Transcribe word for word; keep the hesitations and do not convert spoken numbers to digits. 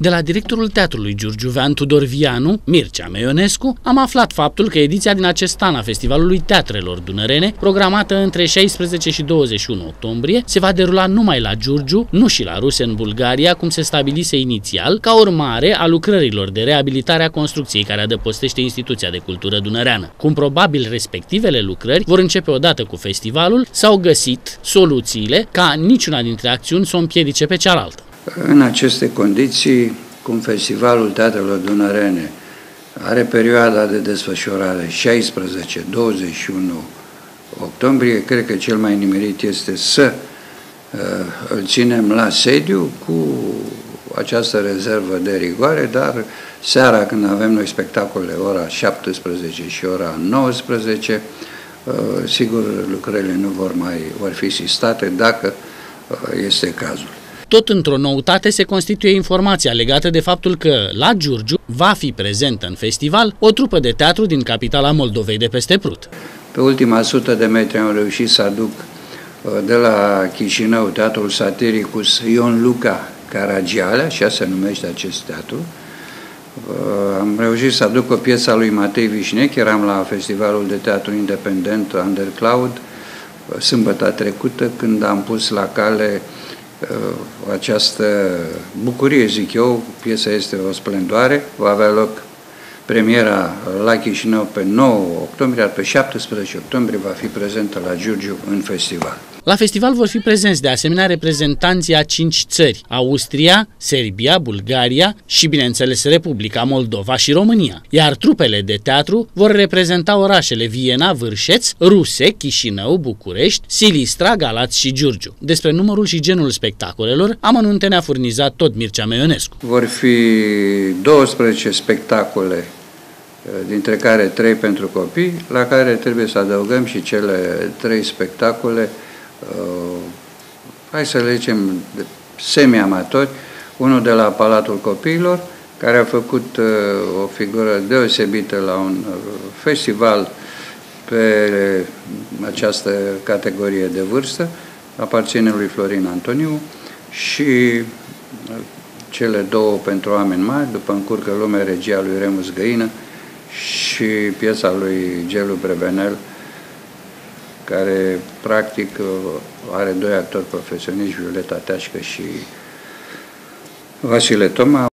De la directorul teatrului giurgiuvean Tudor Vianu, Mircea Meionescu, am aflat faptul că ediția din acest an a Festivalului Teatrelor Dunărene, programată între șaisprezece și douăzeci și unu octombrie, se va derula numai la Giurgiu, nu și la Ruse în Bulgaria, cum se stabilise inițial, ca urmare a lucrărilor de reabilitare a construcției care adăpostește instituția de cultură dunăreană. Cum probabil respectivele lucrări vor începe odată cu festivalul, s-au găsit soluțiile ca niciuna dintre acțiuni să o împiedice pe cealaltă. În aceste condiții, cum Festivalul Teatrelor Dunărene are perioada de desfășurare șaisprezece douăzeci și unu octombrie, cred că cel mai nimerit este să uh, îl ținem la sediu cu această rezervă de rigoare, dar seara când avem noi spectacolele ora șaptesprezece și ora nouăsprezece, uh, sigur lucrările nu vor mai vor fi sistate dacă uh, este cazul. Tot într-o noutate se constituie informația legată de faptul că la Giurgiu va fi prezentă în festival o trupă de teatru din capitala Moldovei de peste Prut. Pe ultima sută de metri am reușit să aduc de la Chișinău teatrul Satiricus Ion Luca Caragiale, așa se numește acest teatru. Am reușit să aduc o piesă a lui Matei Vișnec, eram la Festivalul de Teatru Independent Undercloud sâmbătă trecută, când am pus la cale această bucurie, zic eu. Piesa este o splendoare, va avea loc premiera la Chișinău pe nouă octombrie, iar pe șaptesprezece octombrie va fi prezentă la Giurgiu în festival. La festival vor fi prezenți de asemenea reprezentanții a cinci țări: Austria, Serbia, Bulgaria și, bineînțeles, Republica Moldova și România. Iar trupele de teatru vor reprezenta orașele Viena, Vârșeț, Ruse, Chișinău, București, Silistra, Galați și Giurgiu. Despre numărul și genul spectacolelor, amănunte ne-a furnizat tot Mircea Meionescu. Vor fi douăsprezece spectacole, dintre care trei pentru copii, la care trebuie să adăugăm și cele trei spectacole, uh, hai să le zicem, semi-amatori, unul de la Palatul Copiilor, care a făcut uh, o figură deosebită la un uh, festival pe această categorie de vârstă, aparține lui Florin Antoniu, și uh, cele două pentru oameni mari, După încurcă lume, regia lui Remus Găină, și piesa lui Gelu Brebenel, care practic are doi actori profesioniști, Violeta Teașcă și Vasile Toma.